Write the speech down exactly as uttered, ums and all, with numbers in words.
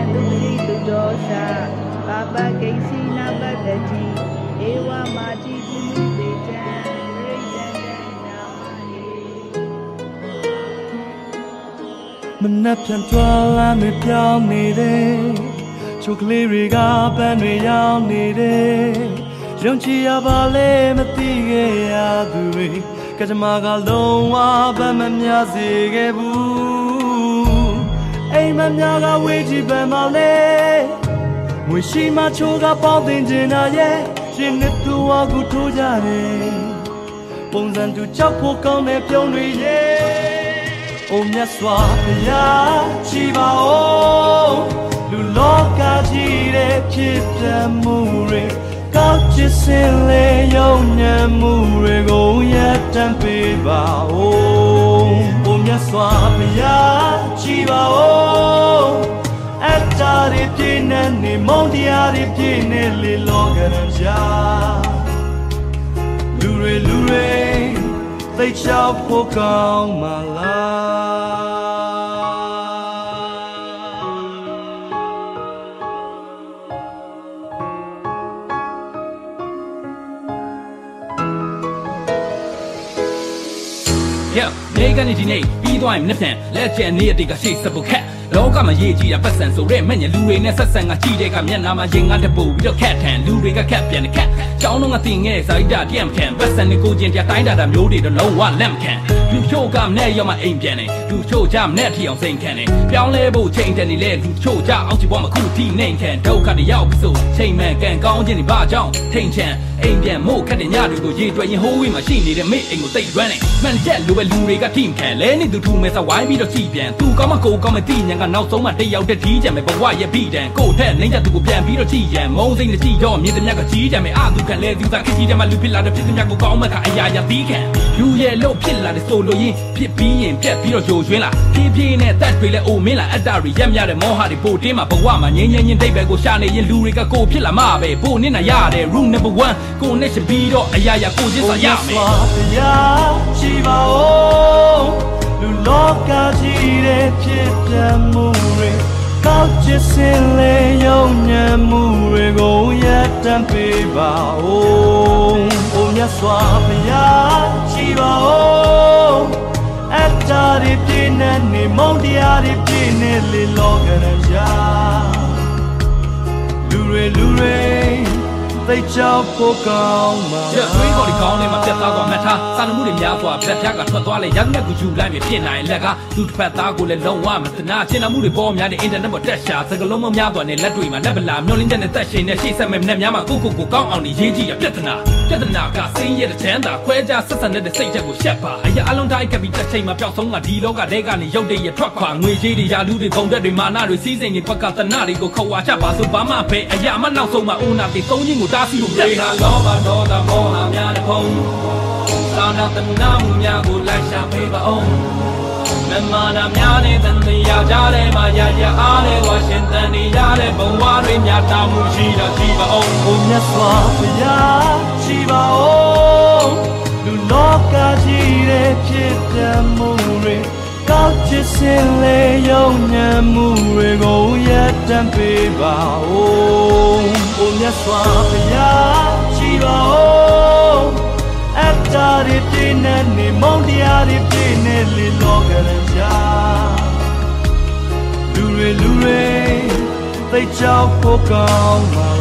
ตุริตุโดชาปาปะเกสีนาปะตะจีเอวามาจิตุมิเตจันริจันจันนามาเอมันนับจนตัวละไม่เพียงนี่เด้ชุกลีริกาเป็นไม่ยาวนี่เด้ยังชียบาเลไม่ตีเกียดูริก็จะมาก็ลงว่าเป็นมันยาสิเก็บูไอ้มันยาก็เวทีเป็นมาเลวิชิมาโชก็ป้องติงจินาเย่จินนิตัวกูทุจารีปุ่งสันตุจับพวกเขาในเพียงด้วยเย่โอมยาสวาพยาชีบาโอลูโลกาจีเรพิจมูเรก็จะเสียเลยยงยมูเรโกยตันปีบาโอโอมยาสวาพยาชีบาโออัตตาริพินันนิมองดิอาริพิเนลิโลกันจาลูเรลูเรได้เจ้าพวกเขามาลาနေကနေဒီနေ့ပြီးသွားရင်နှစ်ပြန်လက်ကျန်နေရတဲ့ကရှိစပုတ်ခက်လောကမှာရေးကြည့်တာပတ်စံဆိုတဲ့မဲ့ညလူတွေနဲ့ဆက်ဆံကကြည့်တဲ့ကမျက်နှာမှာရင်ငါတပူပြီးတော့ခက်ထန်လူတွေကခက်ပြန်ခက်ကျောင်းတော့ငါတင်ငယ်စာရိတ္တတရံခံပတ်စံနဲ့ကိုချင်းတတိုင်းတာတာမျိုးတွေတော့လုံးဝလက်မခံလူချို့ကမနဲ့ရောက်မှအိမ်ပြန်တယ်လူချို့ကြမနဲ့ထီအောင်စိန်ခံတယ်ပြောင်းလဲဖို့ချိန်တယ်နေလေလူချို့ကြအောင်ချီပေါ်မှာခုထိနေခံဒုက္ခတွေရောက်ပြီးဆိုချိန်မှန်ကန်ကောင်းခြင်းတွေဘာကြောင့်ထိန်ချန်အိမ်ပြန်မို့ခက်တဲ့ညတွေကိုရေတွက်ရင်ဟိုးဝေးမှာရှိနေတဲ့မိအိမ်ကိုတိတ်ရွမ်းနေမှန်ချက်လိုပဲလူတွေကထိမခံလဲနေသူထူမဲ့စဝိုင်းပြီးတော့ကြည်ပြန်သူကောင်းမကိုကောင်းမသိညာကနောက်ဆုံးမှတယောက်တည်းကြီးကြမယ်ဘဝရဲ့ပြီးတန်ကိုထက်နှိမ့်ချက်သူကိုပြန်ပြီးတော့ကြည်ရန်မုံစိမ့်နဲ့ကြည်တော့မြင်တဲ့မြတ်ကကြီးကြမယ်အာသူခံလဲသူသာခကြီးတယ်မှလူဖြစ်လာတဲ့ဖြစ်တဲ့မြတ်ကိုကောင်းမှကအရာရာပြီးခံလူရဲ့လို့ဖြစ်လာတဲ့ဆိုလို့ရင်ဖြစ်ပြီးရင်ပြက်ပြီးတော့ဂျိုရွှင်းလာဖြည်းဖြည်းနဲ့တက်တွေလဲအိုမင်းလာအတ္တတွေရက်မြတဲ့မောဟတွေပိုတင်းမှာဘဝမှာငြင်းငြင်းချင်းတိတ်ပဲကိုရှာနေရင်လူတွေကကိုဖြစ်လာမှာပဲပိုနစ်နာရတယ် rule number one ကိုနဲ့ရှင်ပြီးတော့အရာရာကိုချင်းစာရမယ်ရှိပါဦးလူလောကကြီးတဲ့ဖြစ်ပြန်မှုတွေကောက်ချစ်စင်လေယုံညံမှုတွေကိုရတမ်းပေးပါဦးဘုံမြတ်စွာဘုရားရှိပါဦးအတ္တတွေပြည့်နေမုန်းတရားတွေပြည့်နေလေလောကရန်ရာလူတွေလူတွေသိချောက်ဖို့ကောင်းမှာကျသွေးပေါ်ဒီကောင်းလေးမှာပြတ်သားသွားမှတ်ထားစာနမှုတွေများစွာပြတ်ပြတ်ကထွက်သွားလေရက်မြက်ကိုယူလိုက်ပြီးဖြစ်နိုင်လက်ကလူတစ်ဖက်သားကိုလည်းလုံးဝမတနာကျင်နာမှုတွေပေါ်များတဲ့အင်တာနက်ပေါ်တက်ရှာစကလုံးမများသွားနဲ့လက်တွေမှာလက်ပလာမျောလင်းတဲ့နဲ့တက်ရှင်နဲ့ရှေ့ဆက်မဲ့နဲ့များမှာကိုကိုကိုကောင်းအောင်နေရေးကြည့်ရပြဿနာပြဿနာကစိမ့်ရတဲ့ချမ်းသာခွဲခြားဆက်ဆံတဲ့စိတ်ချက်ကိုရှက်ပါအရာအလုံးတိုင်းကပ်ပြီးတစ်ချိန်မှာပျောက်ဆုံးကဒီလောကတဲကနေရုပ်တရက်ထွက်ခွာငွေကြီးတွေရာလူတွေကုန်တဲ့တွေမာနတွေစီးစိမ်တွေပကတနာတွေကိုခေါ်ဝါချပါဆိုဘာမှပဲအရာမနောက်ဆုံးမှာအိုနာတွေသုံးချင်းကိုတားဆီးလို့ပြတ်တာလောဘဒေါသမောဟများတဲ့ဖုံးသာနာတနာမှုများကိုလိုက်ရှာပေးပါအောင်မမနာများတဲ့တန်တရားကြတဲ့မှာရရအားတဲ့ဝါရှင်တန်နေရတဲ့ဘဝတွေများတာမှုရှိတော့ရှိပါအောင်ဘုံမြတ်စွာဘုရားရှိပါအောင်လူလောကကြီးတဲ့ဖြစ်တဲ့မှုတွေကောက်ချစ်စင်လေယုံညံမှုတွေကိုရတမ်းပေးပါဦးဘုံမြတ်စွာဘုရားရှိပါဦးအတ္တတွေပြည့်နေမုန်းတရားတွေပြည့်နေလေလောကရန်ရာလူတွေလူတွေသိချောက်ဖို့ကောင်းပါ